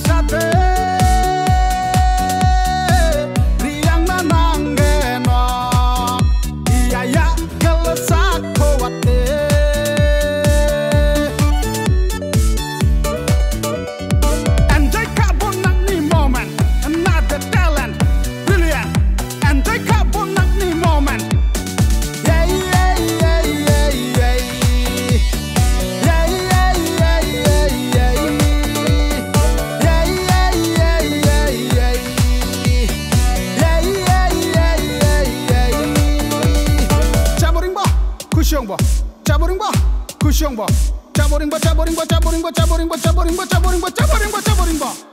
Chaboringba, chaboringba, chaboringba, chaboringba, chaboringba, chaboringba, chaboringba, chaboringba, chaboringba, chaboringba.